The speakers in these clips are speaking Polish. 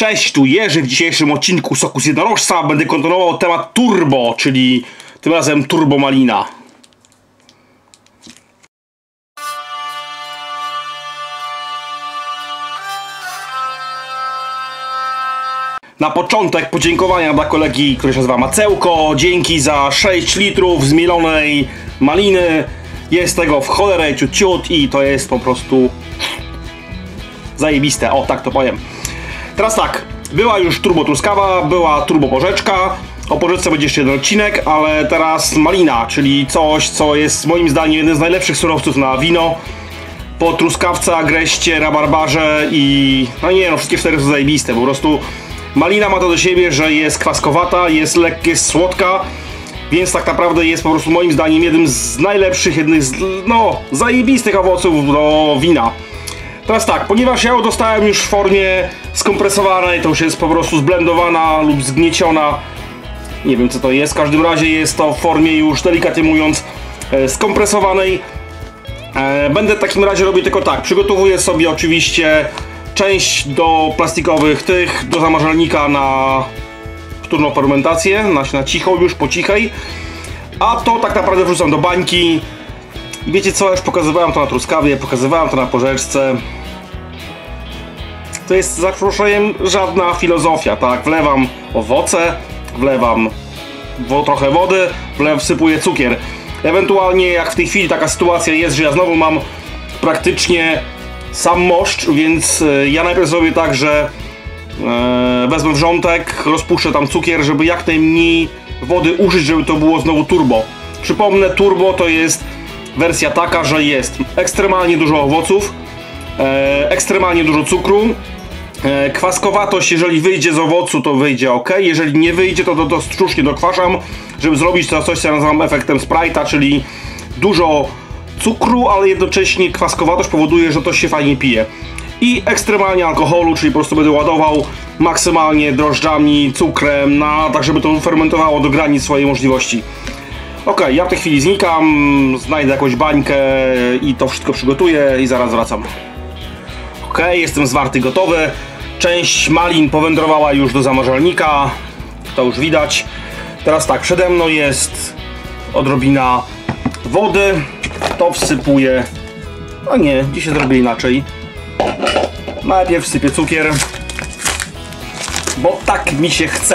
Cześć, tu Jerzy. W dzisiejszym odcinku Soku z Jednorożca będę kontynuował temat turbo, czyli tym razem turbo malina. Na początek podziękowania dla kolegi, który się nazywa Macełko. Dzięki za 6 litrów zmielonej maliny. Jest tego w cholerę ciut i to jest po prostu zajebiste, o tak to powiem. Teraz tak, była już turbo truskawa, była turbo porzeczka. O porzeczce będzie jeszcze jeden odcinek, ale teraz malina, czyli coś, co jest moim zdaniem jeden z najlepszych surowców na wino. Po truskawce, agreście, rabarbarze i... no nie no, wszystkie cztery są zajebiste, po prostu malina ma to do siebie, że jest kwaskowata, jest lekka, jest słodka, więc tak naprawdę jest po prostu moim zdaniem jednym z najlepszych, jednych z, no, zajebistych owoców do wina. Teraz tak, ponieważ ja ją dostałem już w formie skompresowanej, to już jest po prostu zblendowana lub zgnieciona. Nie wiem co to jest, w każdym razie jest to w formie już delikatnie mówiąc skompresowanej. Będę w takim razie robił tylko tak, przygotowuję sobie oczywiście część do plastikowych tych, do zamrażalnika na wtórną fermentację, na cichą już, po cichej. A to tak naprawdę wrzucam do bańki. I wiecie co, już pokazywałem to na truskawie, pokazywałem to na porzeczce. To jest za przeproszeniem żadna filozofia, tak? Wlewam owoce, wlewam trochę wody, wsypuję cukier. Ewentualnie jak w tej chwili taka sytuacja jest, że ja znowu mam praktycznie sam moszcz, więc ja najpierw zrobię tak, że wezmę wrzątek, rozpuszczę tam cukier, żeby jak najmniej wody użyć, żeby to było znowu turbo. Przypomnę, turbo to jest wersja taka, że jest ekstremalnie dużo owoców, ekstremalnie dużo cukru, kwaskowatość, jeżeli wyjdzie z owocu, to wyjdzie ok, jeżeli nie wyjdzie, to sztucznie dokwaszam, żeby zrobić to coś, co ja nazywam efektem Sprite'a, czyli dużo cukru, ale jednocześnie kwaskowatość powoduje, że to się fajnie pije. I ekstremalnie alkoholu, czyli po prostu będę ładował maksymalnie drożdżami, cukrem, tak żeby to fermentowało do granic swojej możliwości. Ok, ja w tej chwili znikam, znajdę jakąś bańkę i to wszystko przygotuję i zaraz wracam. Ok, jestem zwarty, gotowy. Część malin powędrowała już do zamrażalnika, to już widać. Teraz tak, przede mną jest odrobina wody, to wsypuję. A nie, dzisiaj zrobię inaczej. Najpierw wsypię cukier, bo tak mi się chce.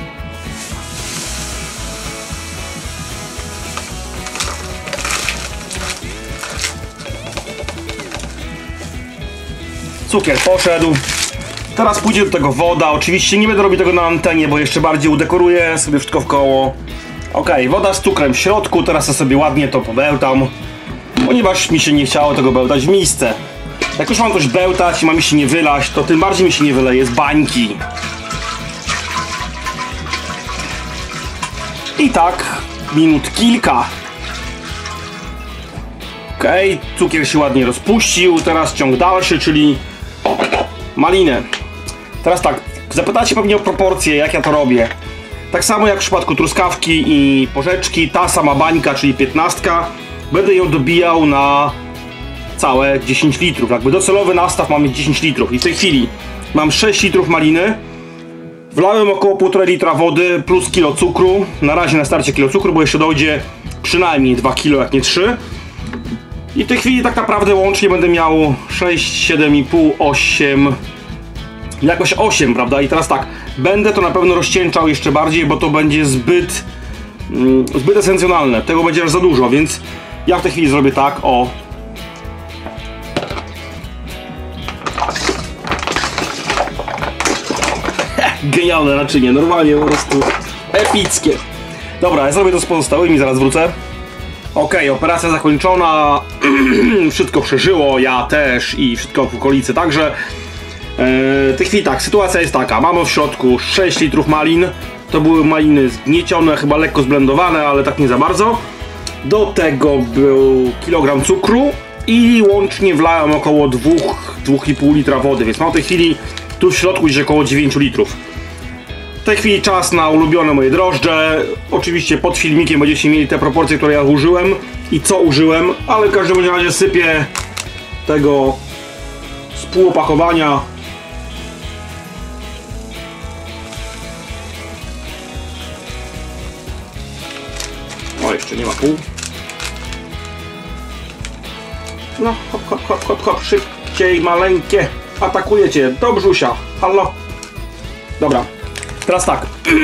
Cukier poszedł. Teraz pójdzie do tego woda. Oczywiście nie będę robił tego na antenie, bo jeszcze bardziej udekoruję sobie wszystko w koło. Ok, woda z cukrem w środku. Teraz ja sobie ładnie to pobełtam, ponieważ mi się nie chciało tego bełtać w misce. Jak już mam coś bełtać i ma mi się nie wylać, to tym bardziej mi się nie wyleje z bańki. I tak minut kilka. Ok, cukier się ładnie rozpuścił. Teraz ciąg dalszy, czyli malinę. Teraz tak, zapytacie pewnie o proporcje, jak ja to robię. Tak samo jak w przypadku truskawki i porzeczki, ta sama bańka, czyli 15, będę ją dobijał na całe 10 litrów. Jakby docelowy nastaw mamy 10 litrów. I w tej chwili mam 6 litrów maliny. Wlałem około 1,5 litra wody plus kilo cukru. Na razie na starcie kilo cukru, bo jeszcze dojdzie przynajmniej 2 kilo, jak nie 3. I w tej chwili tak naprawdę łącznie będę miał 6, 7,5, 8, jakoś 8, prawda? I teraz tak, będę to na pewno rozcieńczał jeszcze bardziej, bo to będzie zbyt esencjonalne. Tego będzie aż za dużo, więc ja w tej chwili zrobię tak, o. Genialne naczynie, normalnie po prostu epickie. Dobra, ja zrobię to z pozostałymi, zaraz wrócę. Ok, operacja zakończona, wszystko przeżyło, ja też i wszystko w okolicy także. W tej chwili tak, sytuacja jest taka, mamy w środku 6 litrów malin, to były maliny zgniecione, chyba lekko zblendowane, ale tak nie za bardzo. Do tego był kilogram cukru i łącznie wlałem około 2,5 litra wody, więc mam w tej chwili tu w środku gdzieś około 9 litrów. W tej chwili czas na ulubione moje drożdże. Oczywiście pod filmikiem będziecie mieli te proporcje, które ja użyłem i co użyłem, ale w każdym razie sypię tego z pół opakowania O, jeszcze nie ma pół. No, hop, hop, hop, hop, hop, szybciej, maleńkie. Atakuje cię, do brzusia. Halo? Dobra, teraz tak.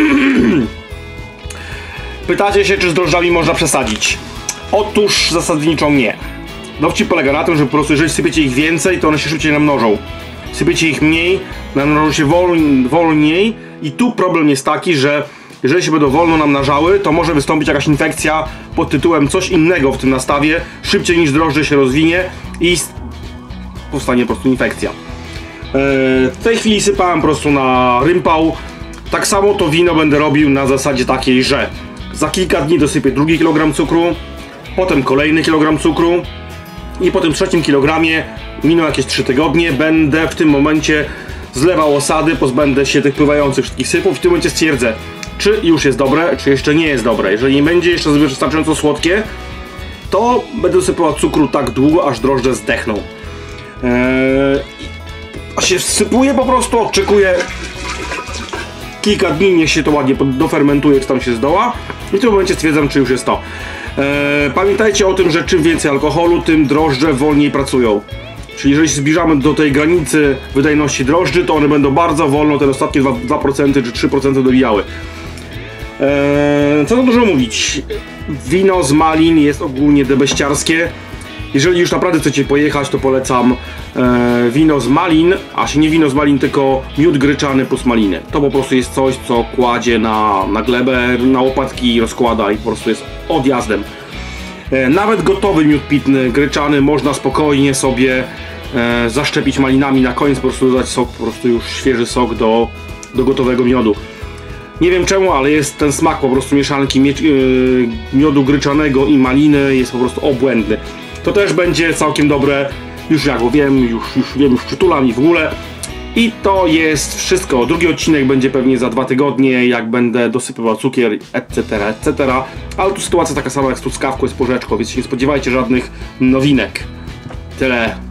Pytacie się, czy z drożdżami można przesadzić? Otóż zasadniczo nie. Dowcip polega na tym, że po prostu jeżeli sypiecie ich więcej, to one się szybciej namnożą. Sypiecie ich mniej, namnożą się wolniej i tu problem jest taki, że jeżeli się będą wolno namnażały, to może wystąpić jakaś infekcja pod tytułem coś innego w tym nastawie, szybciej niż drożdże się rozwinie i powstanie po prostu infekcja. W tej chwili sypałem po prostu na rympał. Tak samo to wino będę robił na zasadzie takiej, że za kilka dni dosypię drugi kilogram cukru, potem kolejny kilogram cukru i po tym trzecim kilogramie, miną jakieś 3 tygodnie, będę w tym momencie zlewał osady, pozbędę się tych pływających wszystkich sypów i w tym momencie stwierdzę, czy już jest dobre, czy jeszcze nie jest dobre. Jeżeli nie będzie jeszcze wystarczająco słodkie, to będę dosypał cukru tak długo, aż drożdże zdechną. A się wsypuje po prostu, oczekuję kilka dni, niech się to ładnie dofermentuje, czy tam się zdoła i w tym momencie stwierdzam, czy już jest to. Pamiętajcie o tym, że czym więcej alkoholu, tym drożdże wolniej pracują. Czyli jeżeli się zbliżamy do tej granicy wydajności drożdży, to one będą bardzo wolno te ostatnie 2% czy 3% dobijały. Co tu dużo mówić? Wino z malin jest ogólnie debeściarskie. Jeżeli już naprawdę chcecie pojechać, to polecam wino z malin, a się nie wino z malin, tylko miód gryczany plus maliny. To po prostu jest coś, co kładzie na glebę, na łopatki i rozkłada i po prostu jest odjazdem. Nawet gotowy miód pitny, gryczany, można spokojnie sobie zaszczepić malinami, na koniec po prostu dodać sok, po prostu już świeży sok do gotowego miodu. Nie wiem czemu, ale jest ten smak po prostu mieszanki miodu gryczanego i maliny jest po prostu obłędny. To też będzie całkiem dobre, już jak wiem, już przytulam i w ogóle. I to jest wszystko. Drugi odcinek będzie pewnie za 2 tygodnie, jak będę dosypywał cukier, etc., etc. Ale tu sytuacja taka sama jak z truskawką i z porzeczką, więc się nie spodziewajcie żadnych nowinek. Tyle.